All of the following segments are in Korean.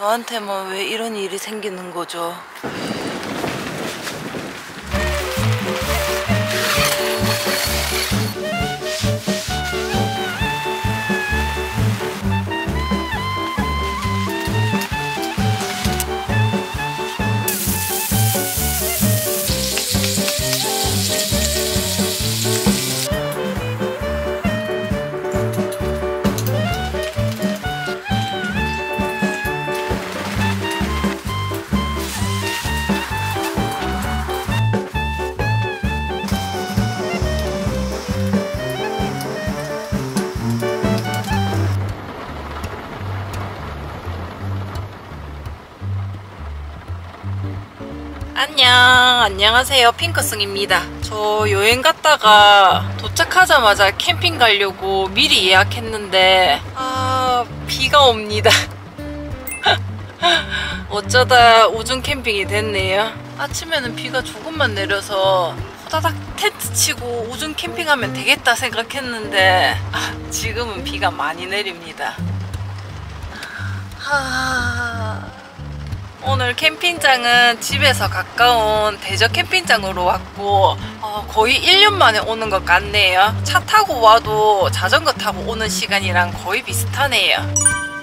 저한테만 왜 이런 일이 생기는 거죠? 안녕하세요. 핑크승입니다. 저 여행 갔다가 도착하자마자 캠핑 가려고 미리 예약했는데 비가 옵니다. 어쩌다 우중 캠핑이 됐네요. 아침에는 비가 조금만 내려서 호다닥 텐트 치고 우중 캠핑하면 되겠다 생각했는데 지금은 비가 많이 내립니다. 오늘 캠핑장은 집에서 가까운 대저 캠핑장으로 왔고 거의 1년 만에 오는 것 같네요. 차 타고 와도 자전거 타고 오는 시간이랑 거의 비슷하네요.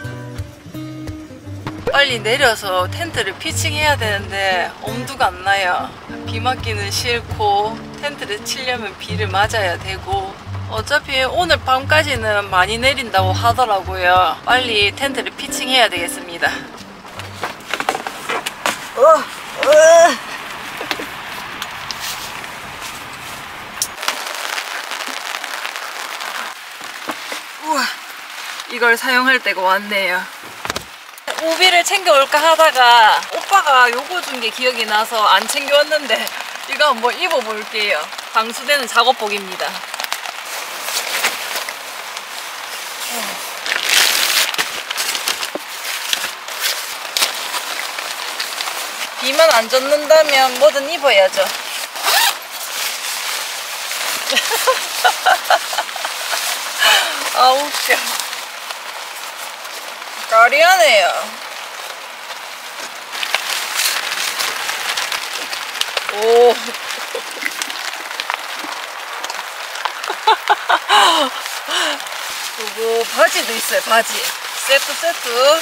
빨리 내려서 텐트를 피칭해야 되는데 엄두가 안 나요. 비 맞기는 싫고 텐트를 치려면 비를 맞아야 되고 어차피 오늘 밤까지는 많이 내린다고 하더라고요. 빨리 텐트를 피칭해야 되겠습니다. 우와, 이걸 사용할 때가 왔네요. 우비를 챙겨올까 하다가 오빠가 요거 준 게 기억이 나서 안 챙겨왔는데 이거 한번 입어볼게요. 방수되는 작업복입니다. 비만 안 젖는다면 뭐든 입어야죠. 웃겨. 까리하네요. 오. 그리고 바지도 있어요. 바지 세트.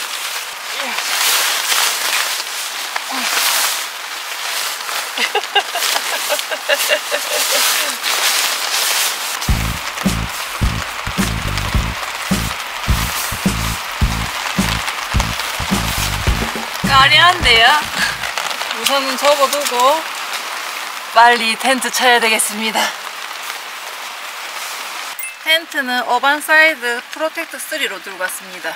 까리한데요? 우선은 접어두고 빨리 텐트 쳐야 되겠습니다. 텐트는 어반사이드 프로텍트 3로 들고 왔습니다.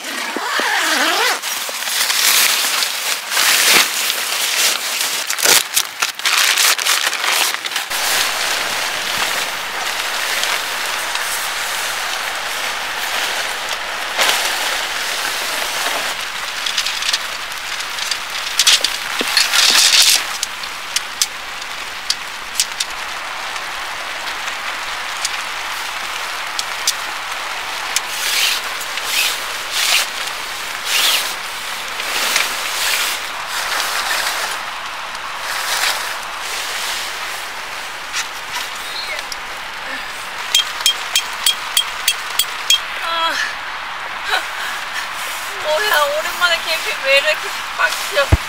뭐야, 오랜만에 캠핑 왜 이렇게 빡쳐.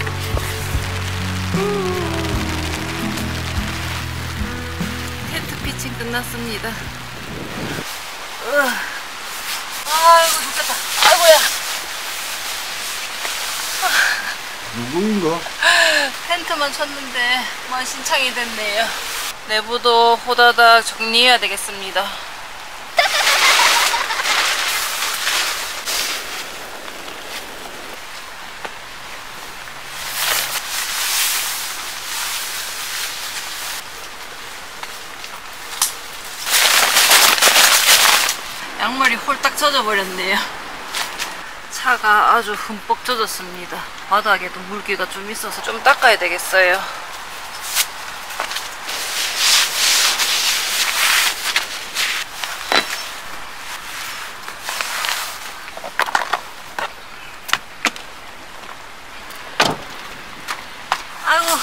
텐트 끝났습니다. 아이고 좋겠다. 아이고야. 누구인가? 텐트만 쳤는데 만신창이 됐네요. 내부도 호다닥 정리해야 되겠습니다. 양말이 홀딱 젖어버렸네요. 차가 아주 흠뻑 젖었습니다. 바닥에도 물기가 좀 있어서 좀 닦아야 되겠어요. 아이고.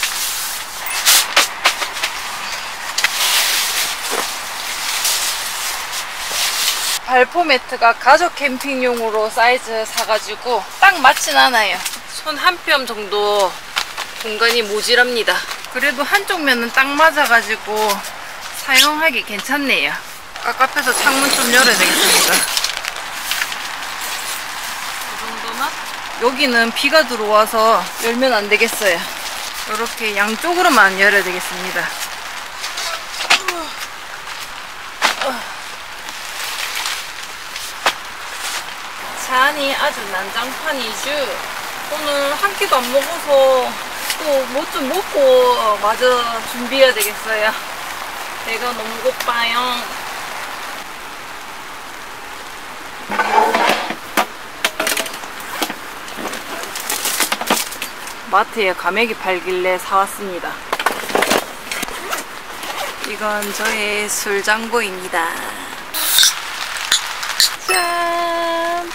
발포 매트가 가족 캠핑용으로 사이즈 사가지고 딱 맞진 않아요. 손 한 뼘 정도 공간이 모자랍니다. 그래도 한쪽 면은 딱 맞아가지고 사용하기 괜찮네요. 깝깝해서 창문 좀 열어야 되겠습니다. 이 정도나? 여기는 비가 들어와서 열면 안 되겠어요. 이렇게 양쪽으로만 열어야 되겠습니다. 잔이 아주 난장판이죠. 오늘 한 끼도 안 먹어서 또 뭐 좀 먹고 마저 준비해야 되겠어요. 배가 너무 고파요. 마트에 가메기 팔길래 사왔습니다. 이건 저의 술장고입니다. 짠!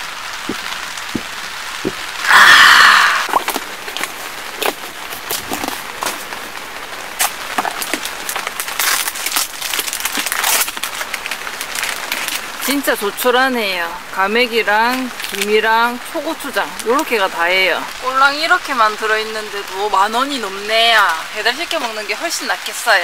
진짜 조촐하네요. 가맥이랑 김이랑 초고추장 요렇게가 다예요. 꼴랑 이렇게만 들어있는데도 10,000원이 넘네요. 배달시켜 먹는 게 훨씬 낫겠어요.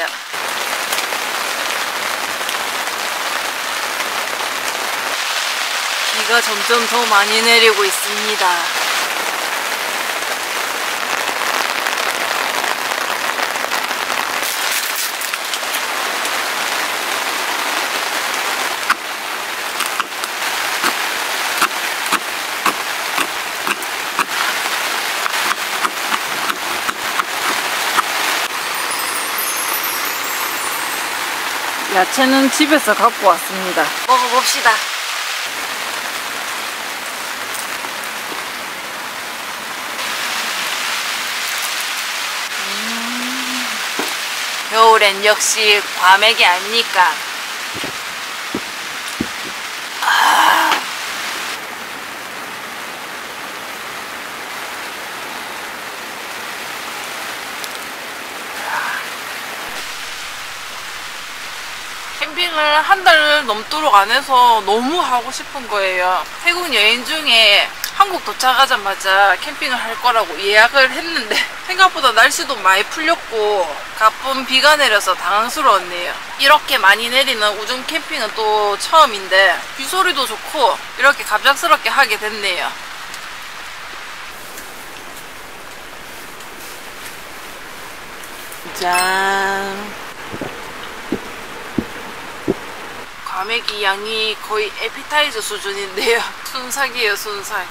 비가 점점 더 많이 내리고 있습니다. 야채는 집에서 갖고 왔습니다. 먹어봅시다. 겨울엔 역시 과메기 아닙니까? 캠핑을 한 달 넘도록 안 해서 너무 하고 싶은 거예요. 태국 여행 중에 한국 도착하자마자 캠핑을 할 거라고 예약을 했는데 생각보다 날씨도 많이 풀렸고 가끔 비가 내려서 당황스러웠네요. 이렇게 많이 내리는 우중 캠핑은 또 처음인데 빗소리도 좋고 이렇게 갑작스럽게 하게 됐네요. 짠! 과메기 양이 거의 에피타이저 수준인데요. 순삭이에요, 순삭.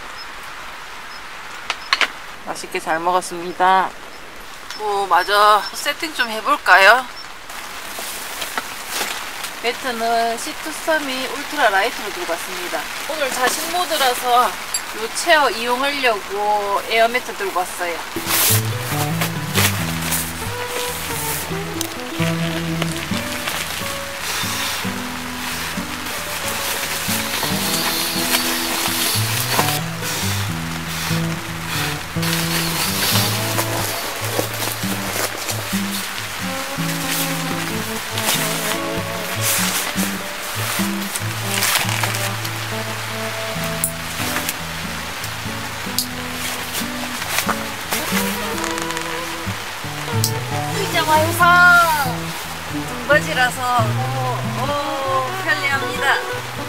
맛있게 잘 먹었습니다. 마저 세팅 좀 해볼까요? 매트는 C232 울트라 라이트로 들고 왔습니다. 오늘 자식 모드라서 이 체어 이용하려고 에어 매트 들고 왔어요. 의자 완성! 청바지라서 편리합니다.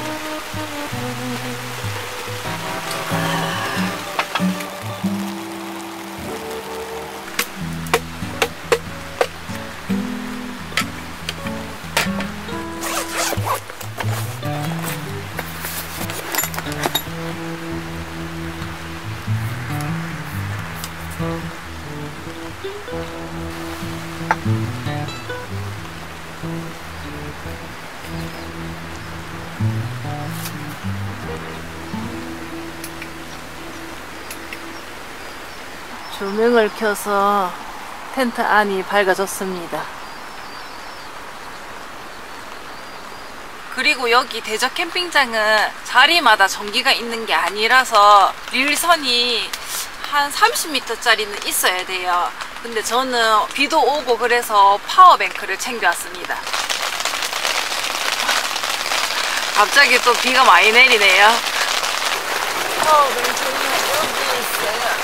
조명을 켜서 텐트 안이 밝아졌습니다. 그리고 여기 대저 캠핑장은 자리마다 전기가 있는 게 아니라서 릴선이 한 30m짜리는 있어야 돼요. 근데 저는 비도 오고 그래서 파워뱅크를 챙겨왔습니다. 갑자기 또 비가 많이 내리네요. 파워뱅크는 여기 있어요.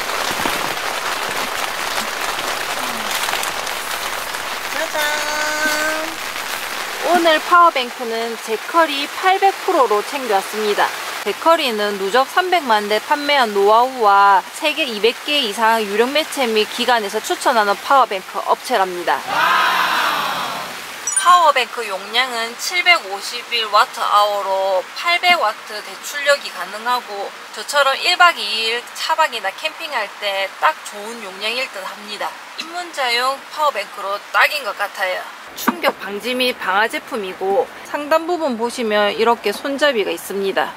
오늘 파워뱅크는 제커리 800%로 챙겨왔습니다. 제커리는 누적 300만 대 판매한 노하우와 세계 200개 이상 유력 매체 및 기관에서 추천하는 파워뱅크 업체랍니다. 파워뱅크 용량은 751Wh로 800W 대출력이 가능하고 저처럼 1박 2일 차박이나 캠핑할 때 딱 좋은 용량일 듯 합니다. 입문자용 파워뱅크로 딱인 것 같아요. 충격 방지 및 방화 제품이고 상단 부분 보시면 이렇게 손잡이가 있습니다.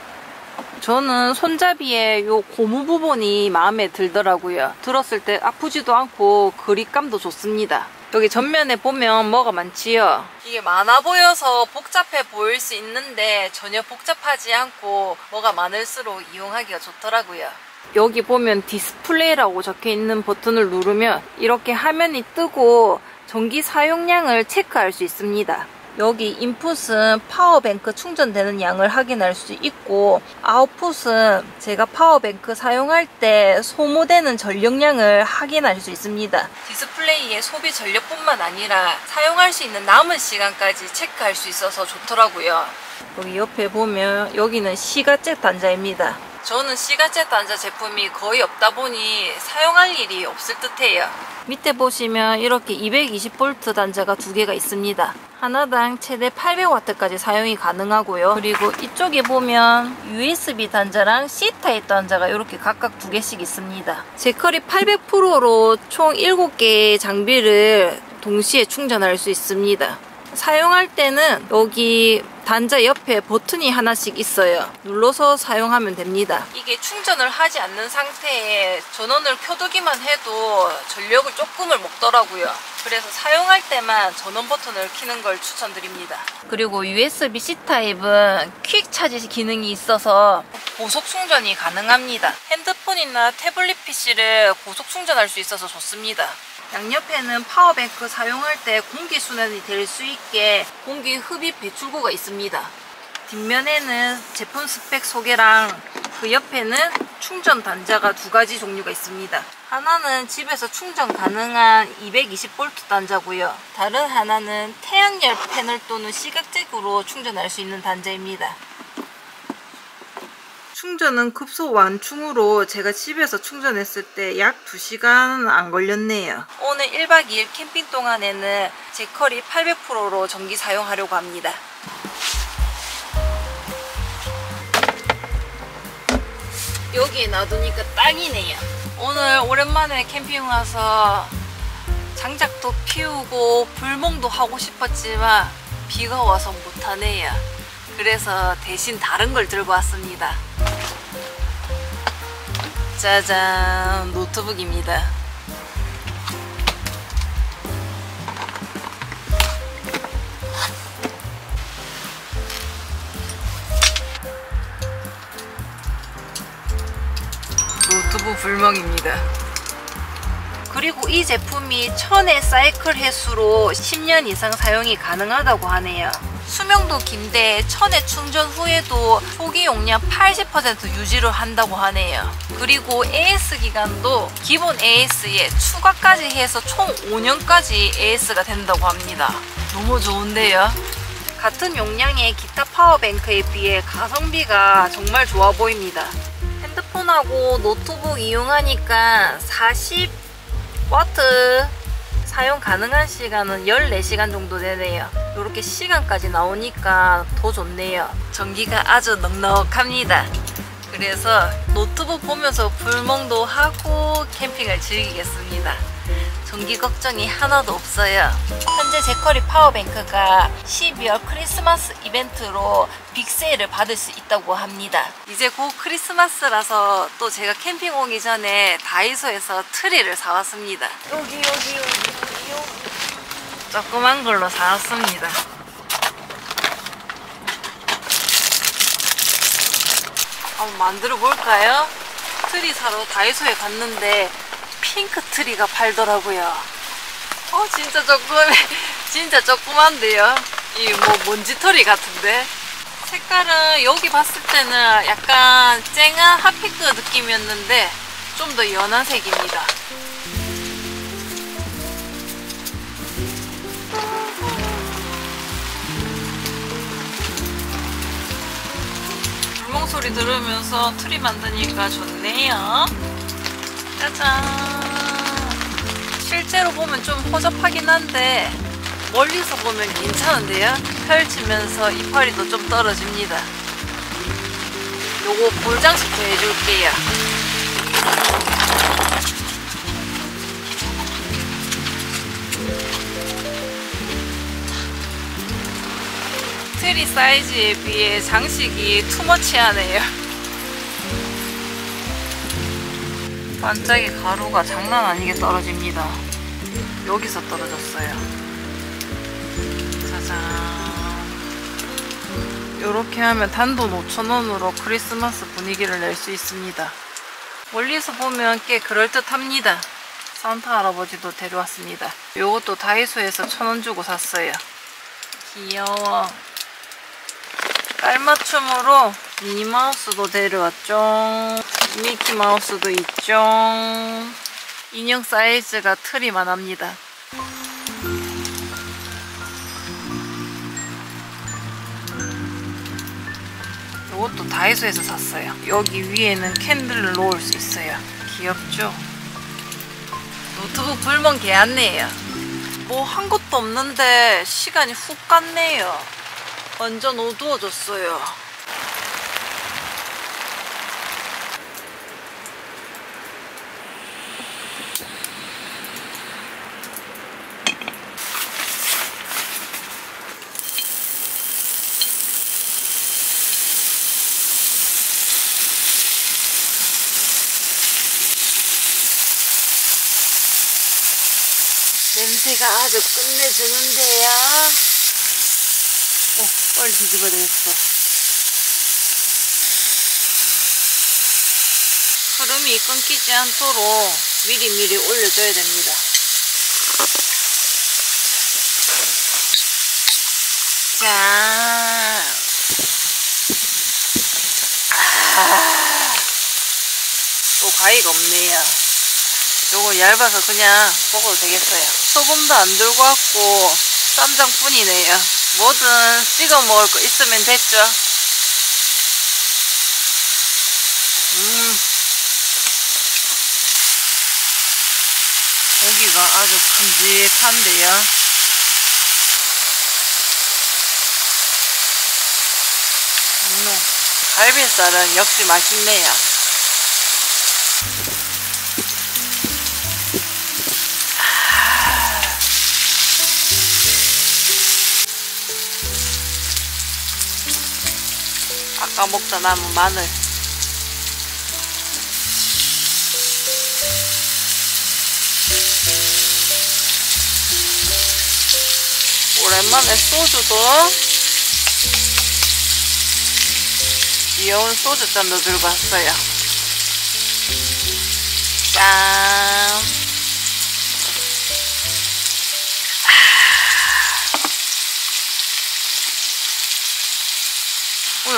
저는 손잡이에 요 고무 부분이 마음에 들더라고요. 들었을 때 아프지도 않고 그립감도 좋습니다. 여기 전면에 보면 뭐가 많지요. 이게 많아 보여서 복잡해 보일 수 있는데 전혀 복잡하지 않고 뭐가 많을수록 이용하기가 좋더라고요. 여기 보면 디스플레이라고 적혀있는 버튼을 누르면 이렇게 화면이 뜨고 전기 사용량을 체크할 수 있습니다. 여기 인풋은 파워뱅크 충전되는 양을 확인할 수 있고 아웃풋은 제가 파워뱅크 사용할 때 소모되는 전력량을 확인할 수 있습니다. 디스플레이의 소비 전력뿐만 아니라 사용할 수 있는 남은 시간까지 체크할 수 있어서 좋더라고요. 여기 옆에 보면 여기는 시가잭 단자입니다. 저는 시가잭 단자 제품이 거의 없다 보니 사용할 일이 없을 듯해요. 밑에 보시면 이렇게 220V 단자가 두 개가 있습니다. 하나당 최대 800W까지 사용이 가능하고요. 그리고 이쪽에 보면 USB 단자랑 C타입 단자가 이렇게 각각 두 개씩 있습니다. 제커리 800%로 총 7개의 장비를 동시에 충전할 수 있습니다. 사용할 때는 여기 단자 옆에 버튼이 하나씩 있어요. 눌러서 사용하면 됩니다. 이게 충전을 하지 않는 상태에 전원을 켜두기만 해도 전력을 조금을 먹더라고요. 그래서 사용할 때만 전원 버튼을 켜는 걸 추천드립니다. 그리고 USB-C 타입은 퀵 차지 기능이 있어서 고속 충전이 가능합니다. 핸드폰이나 태블릿 PC를 고속 충전할 수 있어서 좋습니다. 양옆에는 파워뱅크 사용할 때 공기순환이 될 수 있게 공기 흡입 배출구가 있습니다. 뒷면에는 제품 스펙 소개랑 그 옆에는 충전 단자가 두 가지 종류가 있습니다. 하나는 집에서 충전 가능한 220V 단자고요. 다른 하나는 태양열 패널 또는 시각잭으로 충전할 수 있는 단자입니다. 충전은 급속 완충으로 제가 집에서 충전했을 때 약 2시간 안 걸렸네요. 오늘 1박 2일 캠핑 동안에는 제커리 800%로 전기 사용하려고 합니다. 여기에 놔두니까 딱이네요. 오늘 오랜만에 캠핑 와서 장작도 피우고 불멍도 하고 싶었지만 비가 와서 못하네요. 그래서 대신 다른 걸 들고 왔습니다. 짜잔, 노트북입니다. 노트북 불멍입니다. 그리고 이 제품이 1000의 사이클 횟수로 10년 이상 사용이 가능하다고 하네요. 수명도 긴데 천회 충전 후에도 초기 용량 80% 유지를 한다고 하네요. 그리고 AS 기간도 기본 AS에 추가까지 해서 총 5년까지 AS가 된다고 합니다. 너무 좋은데요? 같은 용량의 기타 파워뱅크에 비해 가성비가 정말 좋아 보입니다. 핸드폰하고 노트북 이용하니까 40W 사용 가능한 시간은 14시간 정도 되네요. 이렇게 시간까지 나오니까 더 좋네요. 전기가 아주 넉넉합니다. 그래서 노트북 보면서 불멍도 하고 캠핑을 즐기겠습니다. 전기 걱정이 하나도 없어요. 현재 제커리 파워뱅크가 12월 크리스마스 이벤트로 빅세일을 받을 수 있다고 합니다. 이제 곧 크리스마스라서 또 제가 캠핑 오기 전에 다이소에서 트리를 사왔습니다. 여기 조그만 걸로 사왔습니다. 한번 만들어 볼까요? 트리 사러 다이소에 갔는데 핑크 트리가 팔더라고요. 진짜 조그매, 진짜 조그만데요. 이 뭐 먼지털이 같은데. 색깔은 여기 봤을 때는 약간 쨍한 핫핑크 느낌이었는데 좀 더 연한 색입니다. 불멍 소리 들으면서 트리 만드니까 좋네요. 짜잔. 실제로 보면 좀 허접하긴 한데 멀리서 보면 괜찮은데요? 펼치면서 이파리도 좀 떨어집니다. 요거 볼장식도 해줄게요. 트리 사이즈에 비해 장식이 투머치하네요. 반짝이 가루가 장난 아니게 떨어집니다. 여기서 떨어졌어요. 짜잔. 이렇게 하면 단돈 5,000원으로 크리스마스 분위기를 낼 수 있습니다. 멀리서 보면 꽤 그럴듯합니다. 산타 할아버지도 데려왔습니다. 요것도 다이소에서 1,000원 주고 샀어요. 귀여워. 깔맞춤으로 미니마우스도 데려왔죠. 미키마우스도 있죠. 인형 사이즈가 트리만 합니다. 이것도 다이소에서 샀어요. 여기 위에는 캔들을 놓을 수 있어요. 귀엽죠? 노트북 불멍 개안네요. 뭐 한 것도 없는데 시간이 훅 갔네요. 완전 어두워졌어요. 냄새가 아주 끝내주는데요. 빨리 뒤집어야 되겠어. 흐름이 끊기지 않도록 미리미리 올려줘야 됩니다. 짠! 또 가위가 없네요. 요거 얇아서 그냥 먹어도 되겠어요. 소금도 안 들고 왔고 쌈장뿐이네요. 뭐든 찍어 먹을 거 있으면 됐죠. 고기가 아주 큼직한데요. 갈비살은 역시 맛있네요. 아까 먹다 남은 마늘. 오랜만에 소주도 귀여운 소주잔도 들고 왔어요. 짠.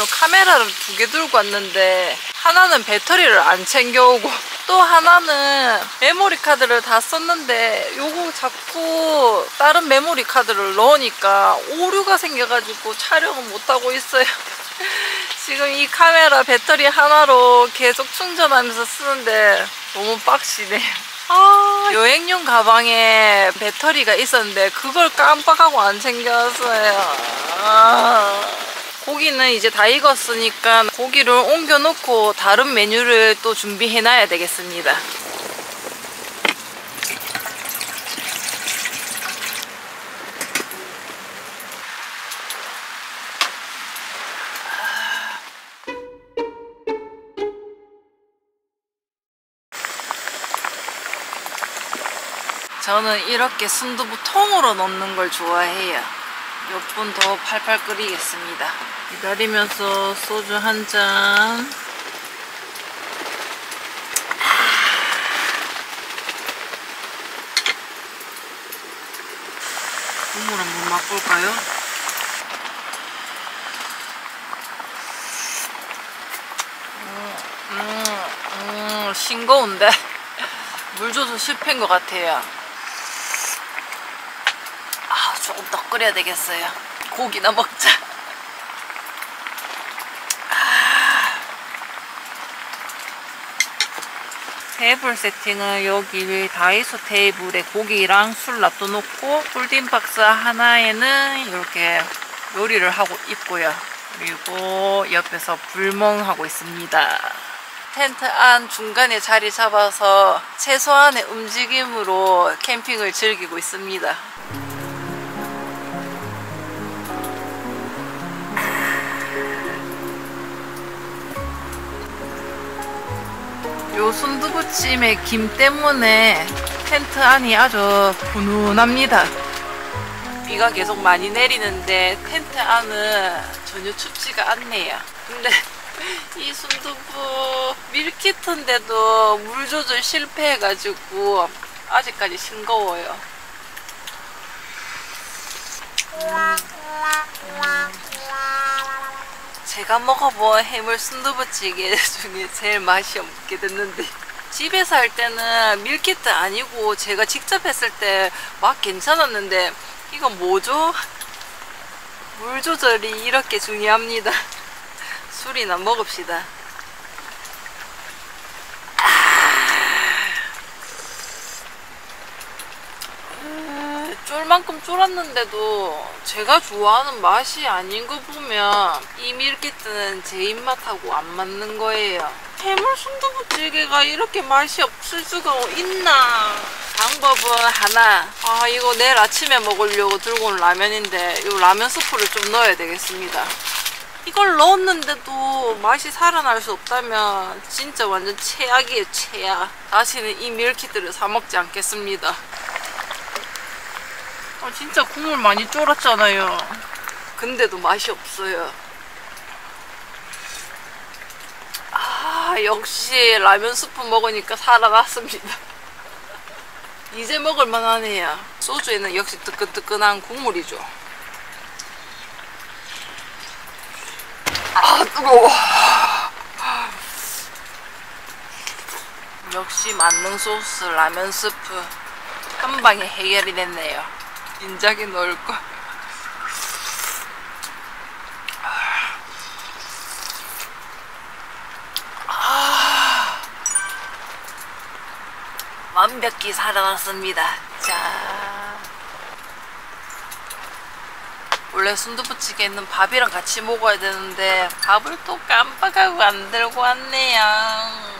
오늘 카메라를 2개 들고 왔는데 하나는 배터리를 안 챙겨오고 또 하나는 메모리 카드를 다 썼는데 요거 자꾸 다른 메모리 카드를 넣으니까 오류가 생겨가지고 촬영을 못하고 있어요. 지금 이 카메라 배터리 하나로 계속 충전하면서 쓰는데 너무 빡시네. 여행용 가방에 배터리가 있었는데 그걸 깜빡하고 안 챙겼어요. 고기는 이제 다 익었으니까 고기를 옮겨 놓고 다른 메뉴를 또 준비해 놔야 되겠습니다. 저는 이렇게 순두부 통으로 넣는 걸 좋아해요. 몇 분 더 팔팔 끓이겠습니다. 기다리면서 소주 한 잔. 국물 한번 맛볼까요? 싱거운데 물 줘서 실패인 것 같아요. 조금 더 끓여야 되겠어요. 고기나 먹자. 테이블 세팅은 여기 다이소 테이블에 고기랑 술 놔둬놓고 폴딩 박스 하나에는 이렇게 요리를 하고 있고요. 그리고 옆에서 불멍하고 있습니다. 텐트 안 중간에 자리 잡아서 최소한의 움직임으로 캠핑을 즐기고 있습니다. 요 순두부찜의 김 때문에 텐트 안이 아주 훈훈합니다. 비가 계속 많이 내리는데 텐트 안은 전혀 춥지가 않네요. 근데 이 순두부 밀키트인데도 물 조절 실패해가지고 아직까지 싱거워요. 제가 먹어본 해물 순두부찌개 중에 제일 맛이 없게 됐는데 집에서 할 때는 밀키트 아니고 제가 직접 했을 때 맛 괜찮았는데 이건 뭐죠? 물 조절이 이렇게 중요합니다. 술이나 먹읍시다. 쫄만큼 쫄았는데도 제가 좋아하는 맛이 아닌 거 보면 이 밀키트는 제 입맛하고 안 맞는 거예요. 해물 순두부찌개가 이렇게 맛이 없을 수가 있나? 방법은 하나. 이거 내일 아침에 먹으려고 들고 온 라면인데 이 라면 스프를 좀 넣어야 되겠습니다. 이걸 넣었는데도 맛이 살아날 수 없다면 진짜 완전 최악이에요, 최악. 다시는 이 밀키트를 사 먹지 않겠습니다. 진짜 국물 많이 쫄았잖아요. 근데도 맛이 없어요. 역시 라면 스프 먹으니까 살아났습니다. 이제 먹을만 하네요. 소주에는 역시 뜨끈뜨끈한 국물이죠. 뜨거워. 역시 만능 소스 라면 스프 한 방에 해결이 됐네요. 진작에 넣을걸. 완벽히 살아났습니다. 자, 원래 순두부찌개는 밥이랑 같이 먹어야 되는데 밥을 또 깜빡하고 안 들고 왔네요.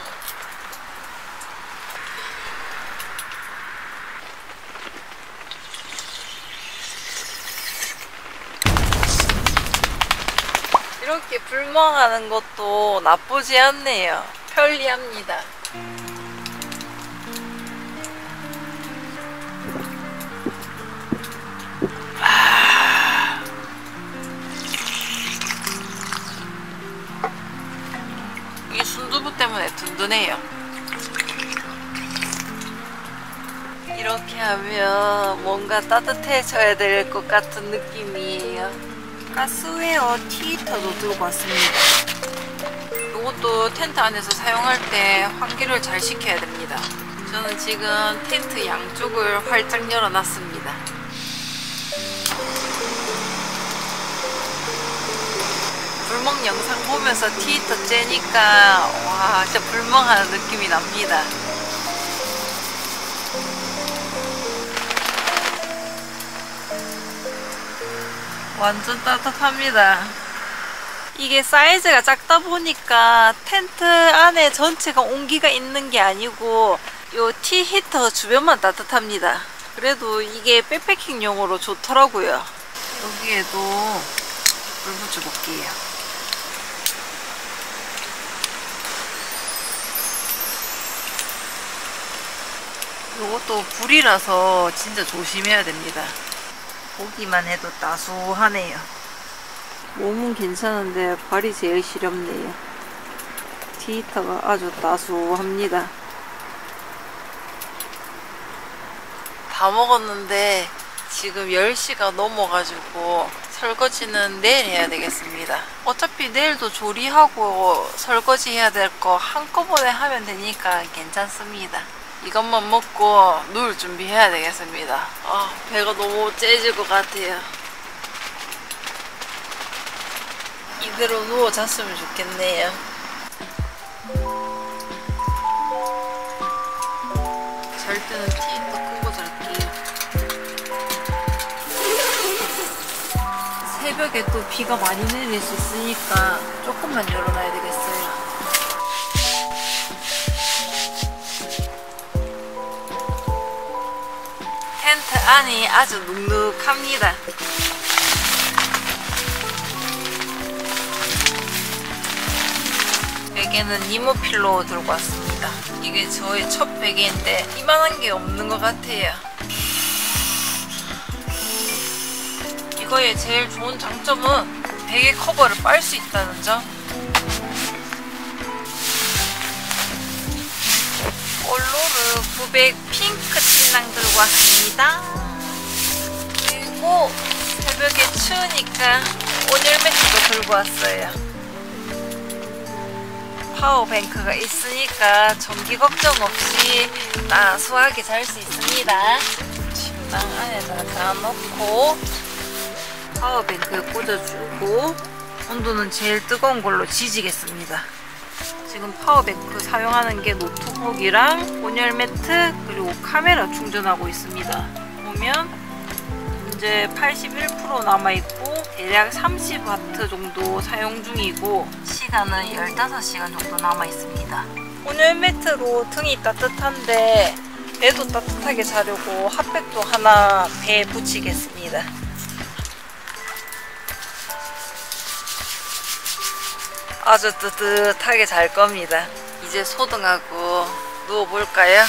이렇게 불멍하는 것도 나쁘지 않네요. 편리합니다. 이 순두부 때문에 든든해요. 이렇게 하면 뭔가 따뜻해져야 될 것 같은 느낌이에요. 가스웨어 티히터도 들고 왔습니다. 이것도 텐트 안에서 사용할 때 환기를 잘 시켜야 됩니다. 저는 지금 텐트 양쪽을 활짝 열어놨습니다. 불멍 영상 보면서 티히터 쬐니까 와 진짜 불멍하는 느낌이 납니다. 완전 따뜻합니다. 이게 사이즈가 작다 보니까 텐트 안에 전체가 온기가 있는 게 아니고 요 티히터 주변만 따뜻합니다. 그래도 이게 백패킹용으로 좋더라고요. 여기에도 불 붙여볼게요. 요것도 불이라서 진짜 조심해야 됩니다. 보기만 해도 따스하네요. 몸은 괜찮은데 발이 제일 시렵네요. 티히터가 아주 따스합니다. 다 먹었는데 지금 10시가 넘어가지고 설거지는 내일 해야 되겠습니다. 어차피 내일도 조리하고 설거지 해야 될 거 한꺼번에 하면 되니까 괜찮습니다. 이것만 먹고 누울 준비해야 되겠습니다. 배가 너무 째질 것 같아요. 이대로 누워 잤으면 좋겠네요. 잘 때는 티히터 끄고 잘게요. 새벽에 또 비가 많이 내릴 수 있으니까 조금만 열어놔야 되겠어요. 텐트 안이 아주 눅눅합니다. 베개는 니모필로 들고 왔습니다. 이게 저의 첫 베개인데 이만한 게 없는 것 같아요. 이거의 제일 좋은 장점은 베개 커버를 빨 수 있다는 점. 올로르 900 핑크 침낭 들고 왔습니다. 그리고 새벽에 추우니까 온열 매트도 들고 왔어요. 파워뱅크가 있으니까 전기 걱정 없이 따스하게 잘 수 있습니다. 침낭 안에다가 다 넣고 파워뱅크에 꽂아주고 온도는 제일 뜨거운 걸로 지지겠습니다. 지금 파워뱅크 사용하는 게 노트북이랑 온열 매트 그리고 카메라 충전하고 있습니다. 보면 현재 81% 남아있고 대략 30W 정도 사용 중이고 시간은 15시간 정도 남아있습니다. 온열 매트로 등이 따뜻한데 배도 따뜻하게 자려고 핫팩도 하나 배에 붙이겠습니다. 아주 뜨뜻하게 잘 겁니다. 이제 소등하고 누워볼까요?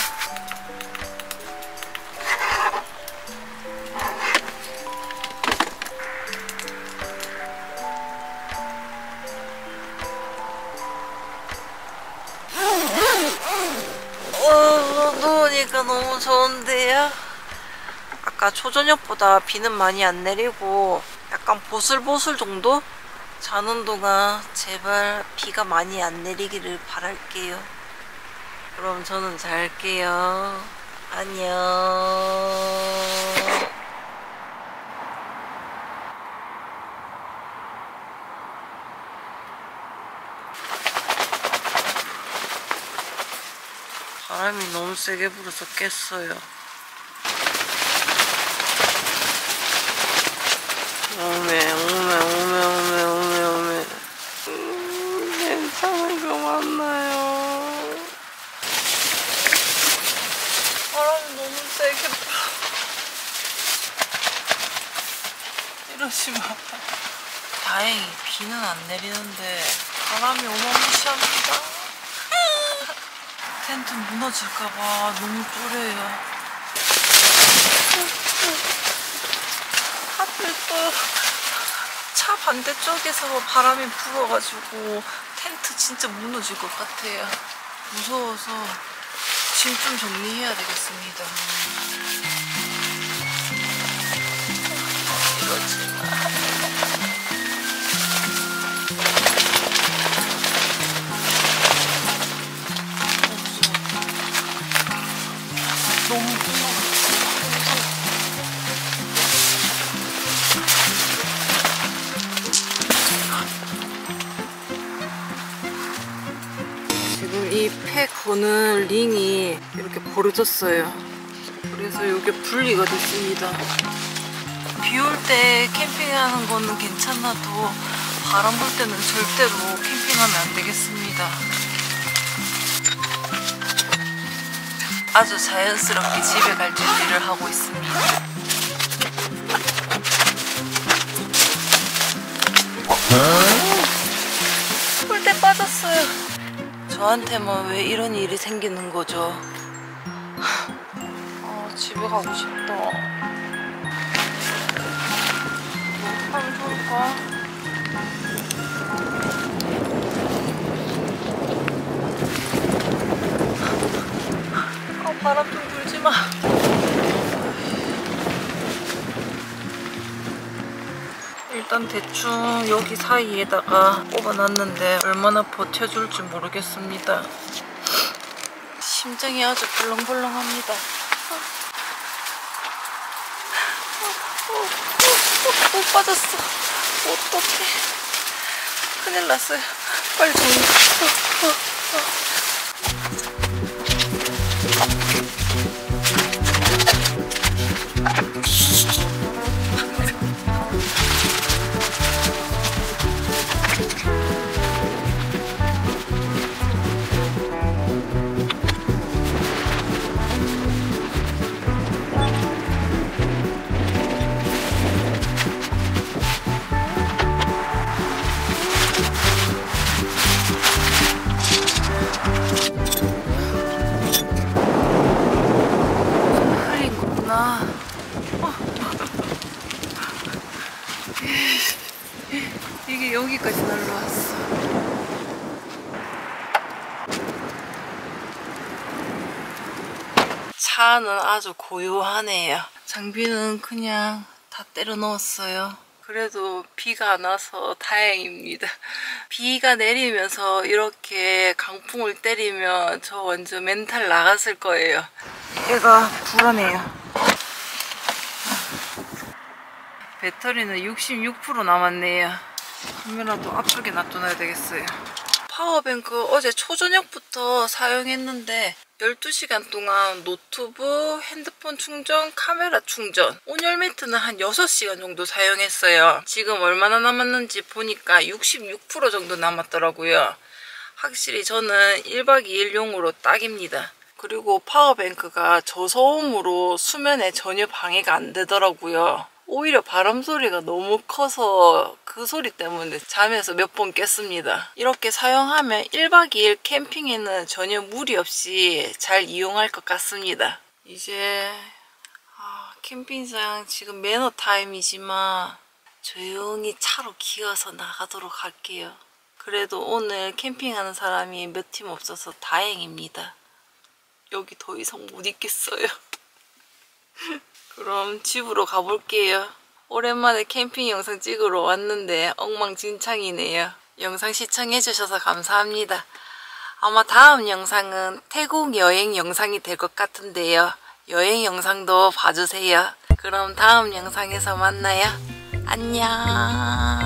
누우니까 너무 좋은데요? 아까 초저녁보다 비는 많이 안 내리고 약간 보슬보슬 정도? 자는 동안 제발 비가 많이 안 내리기를 바랄게요. 그럼 저는 잘게요. 안녕. 바람이 너무 세게 불어서 깼어요. 오메. 괜찮은 거 맞나요? 바람이 너무 세게 불어. 이러지 마. 다행히 비는 안 내리는데 바람이 어마무시합니다. 텐트 무너질까봐 너무 쫄해요. 하필 또 차 반대쪽에서 바람이 불어가지고 텐트 진짜 무너질 것 같아요. 무서워서 짐 좀 정리해야 되겠습니다. 이러지 마. 저는 링이 이렇게 벌어졌어요. 그래서 이게 분리가 됐습니다. 비 올 때 캠핑하는 거는 괜찮아도 바람 불 때는 절대로 캠핑하면 안 되겠습니다. 아주 자연스럽게 집에 갈 준비를 하고 있습니다. 폴대 빠졌어요. 저한테만 왜 이런 일이 생기는 거죠? 집에 가고 싶다. 뭐 하면 좋을까? 바람 좀 불지 마. 일단 대충 여기 사이에다가 꼽아놨는데 얼마나 버텨줄지 모르겠습니다. 심장이 아주 벌렁벌렁합니다. 못 빠졌어. 어떡해. 큰일 났어요. 빨리 정리. 이게 여기까지 날라왔어. 차는 아주 고요하네요. 장비는 그냥 다 때려 넣었어요. 그래도 비가 안 와서 다행입니다. 비가 내리면서 이렇게 강풍을 때리면 저 완전 멘탈 나갔을 거예요. 얘가 불안해요. 배터리는 66% 남았네요. 카메라도 앞쪽에 놔둬놔야 되겠어요. 파워뱅크 어제 초저녁부터 사용했는데 12시간 동안 노트북, 핸드폰 충전, 카메라 충전, 온열 매트는 한 6시간 정도 사용했어요. 지금 얼마나 남았는지 보니까 66% 정도 남았더라고요. 확실히 저는 1박 2일용으로 딱입니다. 그리고 파워뱅크가 저소음으로 수면에 전혀 방해가 안 되더라고요. 오히려 바람 소리가 너무 커서 그 소리 때문에 잠에서 몇 번 깼습니다. 이렇게 사용하면 1박 2일 캠핑에는 전혀 무리 없이 잘 이용할 것 같습니다. 이제 캠핑장 지금 매너 타임이지만 조용히 차로 기어서 나가도록 할게요. 그래도 오늘 캠핑하는 사람이 몇 팀 없어서 다행입니다. 여기 더 이상 못 있겠어요. 그럼 집으로 가볼게요. 오랜만에 캠핑 영상 찍으러 왔는데 엉망진창이네요. 영상 시청해주셔서 감사합니다. 아마 다음 영상은 태국 여행 영상이 될 것 같은데요. 여행 영상도 봐주세요. 그럼 다음 영상에서 만나요. 안녕.